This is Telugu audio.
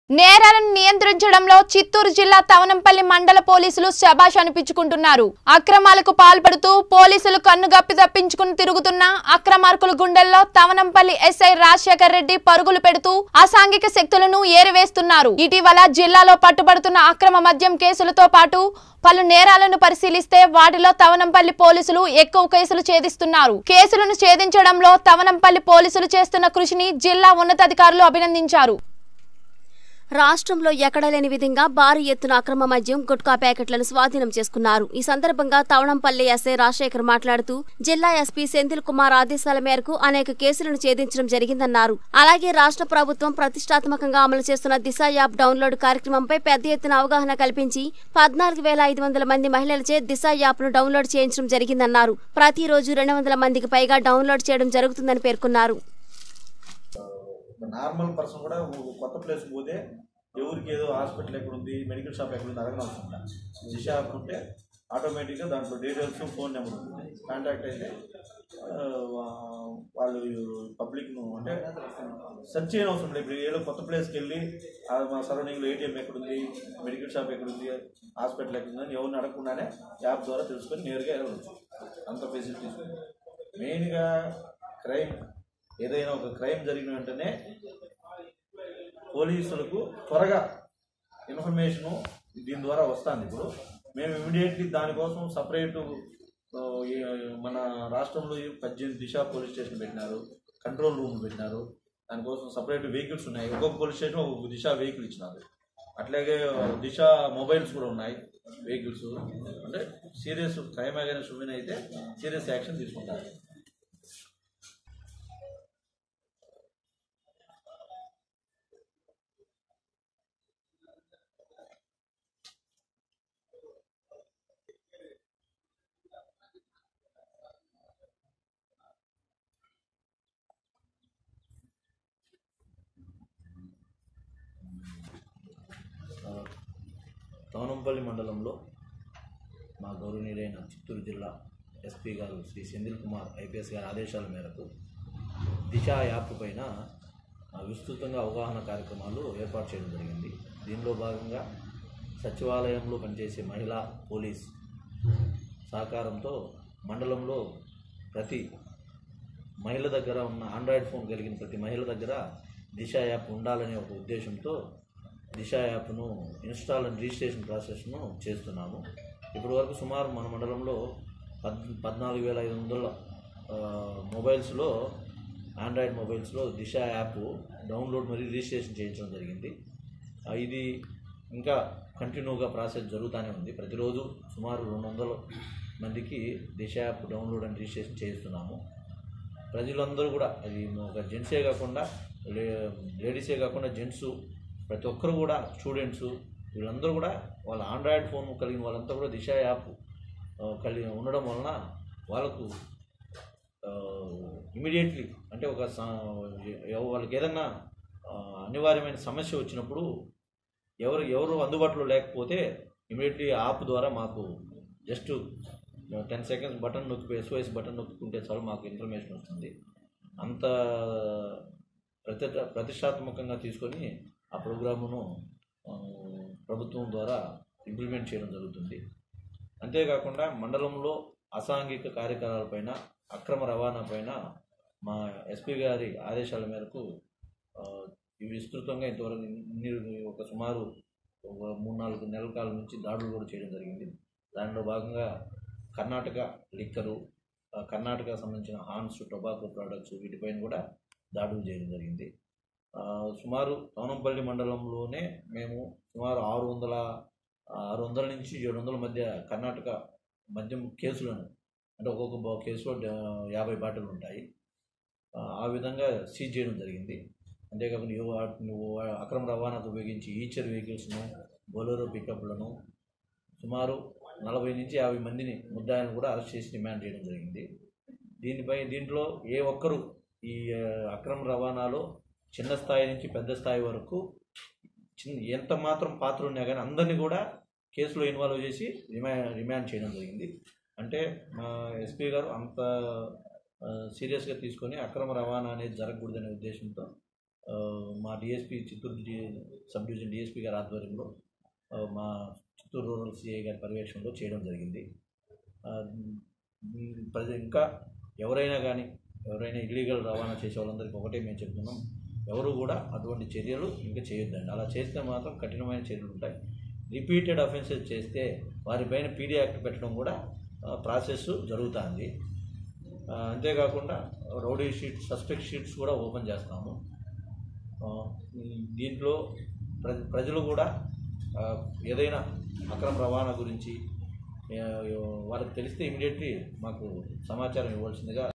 నేరాలను నియంత్రించడంలో చిత్తూరు జిల్లా తవనంపల్లి మండల పోలీసులు శభాష్ అనిపించుకుంటున్నారు. అక్రమాలకు పాల్పడుతూ పోలీసులు కన్నుగప్పి తప్పించుకుని తిరుగుతున్న అక్రమార్కుల గుండెల్లో తవనంపల్లి ఎస్ఐ రాజశేఖర్ రెడ్డి పరుగులు పెడుతూ అసాంఘిక శక్తులను ఏరివేస్తున్నారు. ఇటీవల జిల్లాలో పట్టుబడుతున్న అక్రమ మద్యం కేసులతో పాటు పలు నేరాలను పరిశీలిస్తే వాటిలో తవనంపల్లి పోలీసులు ఎక్కువ కేసులు ఛేదిస్తున్నారు. కేసులను ఛేదించడంలో తవనంపల్లి పోలీసులు చేస్తున్న కృషిని జిల్లా ఉన్నతాధికారులు అభినందించారు. రాష్ట్రంలో ఎక్కడలేని విధంగా భారీ ఎత్తున అక్రమ మద్యం గుట్కా ప్యాకెట్లను స్వాధీనం చేసుకున్నారు. ఈ సందర్భంగా తవనంపల్లి ఎస్ఐ రాజశేఖర్ మాట్లాడుతూ జిల్లా ఎస్పీ సెంథిల్ కుమార్ ఆదేశాల మేరకు అనేక కేసులను ఛేదించడం జరిగిందన్నారు. అలాగే రాష్ట్ర ప్రభుత్వం ప్రతిష్టాత్మకంగా అమలు చేస్తున్న దిశ యాప్ డౌన్లోడ్ కార్యక్రమంపై పెద్ద ఎత్తున అవగాహన కల్పించి 14,500 మంది మహిళలచే దిశ యాప్ ను డౌన్లోడ్ చేయించడం జరిగిందన్నారు. ప్రతిరోజు 200 మందికి పైగా డౌన్లోడ్ చేయడం జరుగుతుందని పేర్కొన్నారు. నార్మల్ పర్సన్ కూడా కొత్త ప్లేస్ పోతే ఎవరికి ఏదో హాస్పిటల్ ఎక్కడుంది, మెడికల్ షాప్ ఎక్కడుంది అడగడం అవసరం. దిశ యాప్ ఉంటే ఆటోమేటిక్గా దాంట్లో డీటెయిల్స్, ఫోన్ నెంబర్ ఉంటుంది. కాంటాక్ట్ అయితే వాళ్ళు పబ్లిక్ను అంటే సెర్చ్ చేయడం అవసరం లేదు. ఇప్పుడు ఏదో కొత్త ప్లేస్కి వెళ్ళి మా సరౌండింగ్లో ఏటీఎం ఎక్కడుంది, మెడికల్ షాప్ ఎక్కడుంది, హాస్పిటల్ ఎక్కడుంది అని ఎవరిని అడగకుండానే యాప్ ద్వారా తెలుసుకొని నేరుగా వెళ్ళవచ్చు. అంత ఫెసిలిటీస్. మెయిన్గా క్రైమ్ ఏదైనా ఒక క్రైమ్ జరిగిన వెంటనే పోలీసులకు త్వరగా ఇన్ఫర్మేషను దీని ద్వారా వస్తుంది. ఇప్పుడు మేము ఇమీడియట్లీ దానికోసం సపరేటు మన రాష్ట్రంలో 18 దిశ పోలీస్ స్టేషన్ పెట్టినారు, కంట్రోల్ రూమ్ పెట్టినారు. దానికోసం సపరేట్ వెహికల్స్ ఉన్నాయి. ఒక్కొక్క పోలీస్ స్టేషన్ ఒక్కొక్క దిశ వెహికల్ ఇచ్చినారు. అట్లాగే దిశ మొబైల్స్ కూడా ఉన్నాయి, వెహికల్స్. అంటే సీరియస్ క్రైమ్ అగైన్స్ ఉమెన్ అయితే సీరియస్ యాక్షన్ తీసుకుంటారు. తవనంపల్లి మండలంలో మా గౌరవనీయులైన చిత్తూరు జిల్లా ఎస్పీ గారు శ్రీ సెంథిల్ కుమార్ ఐపీఎస్ గారి ఆదేశాల మేరకు దిశ యాప్ పైన విస్తృతంగా అవగాహన కార్యక్రమాలు ఏర్పాటు చేయడం జరిగింది. దీనిలో భాగంగా సచివాలయంలో పనిచేసే మహిళా పోలీస్ సహకారంతో మండలంలో ప్రతి మహిళ దగ్గర ఉన్న ఆండ్రాయిడ్ ఫోన్ కలిగిన ప్రతి మహిళ దగ్గర దిశ యాప్ ఉండాలనే ఒక ఉద్దేశంతో దిశ యాప్ను ఇన్స్టాల్ అండ్ రిజిస్ట్రేషన్ ప్రాసెస్ను చేస్తున్నాము. ఇప్పటి వరకు సుమారు మన మండలంలో 14,500 మొబైల్స్లో, ఆండ్రాయిడ్ మొబైల్స్లో దిశ యాప్ డౌన్లోడ్ మరియు రిజిస్ట్రేషన్ చేయించడం జరిగింది. ఇది ఇంకా కంటిన్యూగా ప్రాసెస్ జరుగుతూనే ఉంది. ప్రతిరోజు సుమారు 200 మందికి Disha app download and registration చేయిస్తున్నాము. ప్రజలందరూ కూడా, అది ఒక జెంట్సే కాకుండా లేడీసే కాకుండా జెంట్సు ప్రతి ఒక్కరు కూడా, స్టూడెంట్స్ వీళ్ళందరూ కూడా వాళ్ళ ఆండ్రాయిడ్ ఫోన్ కలిగిన వాళ్ళంతా కూడా దిశ యాప్ కలిగి ఉండడం వలన వాళ్ళకు ఇమీడియట్లీ అంటే వాళ్ళకి ఏదన్నా అనివార్యమైన సమస్య వచ్చినప్పుడు ఎవరు అందుబాటులో లేకపోతే ఇమీడియట్లీ యాప్ ద్వారా మాకు జస్ట్ 10 సెకండ్స్ బటన్ నొక్కి SOS బటన్ నొక్కుంటే చాలు మాకు ఇన్ఫర్మేషన్ వస్తుంది. అంత ప్రతిష్టాత్మకంగా తీసుకొని ఆ ప్రోగ్రామును ప్రభుత్వం ద్వారా ఇంప్లిమెంట్ చేయడం జరుగుతుంది. అంతేకాకుండా మండలంలో అసాంఘిక కార్యకలాపాలపైన, అక్రమ రవాణాపైన మా ఎస్పీ గారి ఆదేశాల మేరకు విస్తృతంగా ఇంతవరకు ఒక సుమారు 3-4 నెలల కాలం నుంచి దాడులు కూడా చేయడం జరిగింది. దానిలో భాగంగా కర్ణాటక లిక్కరు, కర్ణాటక సంబంధించిన హాన్స్, టొబాకో ప్రోడక్ట్స్ వీటిపైన కూడా దాడులు చేయడం జరిగింది. సుమారు తవనంపల్లి మండలంలోనే మేము సుమారు 600 నుంచి 700 మధ్య కర్ణాటక మద్యం కేసులను, అంటే ఒక్కొక్క కేసులో 50 బాటిల్ ఉంటాయి, ఆ విధంగా సీజ్ చేయడం జరిగింది. అంతేకాకుండా అక్రమ రవాణాకు ఉపయోగించి ఈచర్ వెహికల్స్ను, బొలెరో పికప్లను సుమారు 40 నుంచి 50 మందిని ముద్దాయిలను కూడా అరెస్ట్ చేసి డిమాండ్ చేయడం జరిగింది. దీంట్లో ఏ ఒక్కరు ఈ అక్రమ రవాణాలో చిన్న స్థాయి నుంచి పెద్ద స్థాయి వరకు ఎంత మాత్రం పాత్ర ఉన్నా కానీ అందరినీ కూడా కేసులో ఇన్వాల్వ్ చేసి రిమాండ్ చేయడం జరిగింది. అంటే మా ఎస్పీ గారు అంత సీరియస్గా తీసుకొని అక్రమ రవాణా అనేది జరగకూడదనే ఉద్దేశంతో మా DSP Chittoor sub division DSP గారి ఆధ్వర్యంలో మా చిత్తూరు రూరల్ సిఐ గారి పర్యవేక్షణలో చేయడం జరిగింది. ఇంకా ఎవరైనా ఇల్లీగల్ రవాణా చేసే వాళ్ళందరికీ ఒకటే మేము చెప్తున్నాం, ఎవరు కూడా అటువంటి చర్యలు ఇంకా చేయొద్దండి. అలా చేస్తే మాత్రం కఠినమైన చర్యలు ఉంటాయి. రిపీటెడ్ అఫెన్సెస్ చేస్తే వారిపైన పీడీ యాక్ట్ పెట్టడం కూడా ప్రాసెస్ జరుగుతుంది. అంతేకాకుండా రౌడీ షీట్స్, సస్పెక్ట్ షీట్స్ కూడా ఓపెన్ చేస్తాము. దీంట్లో ప్రజలు కూడా ఏదైనా అక్రమ రవాణా గురించి వాళ్ళకి తెలిస్తే ఇమీడియట్లీ మాకు సమాచారం ఇవ్వాల్సిందిగా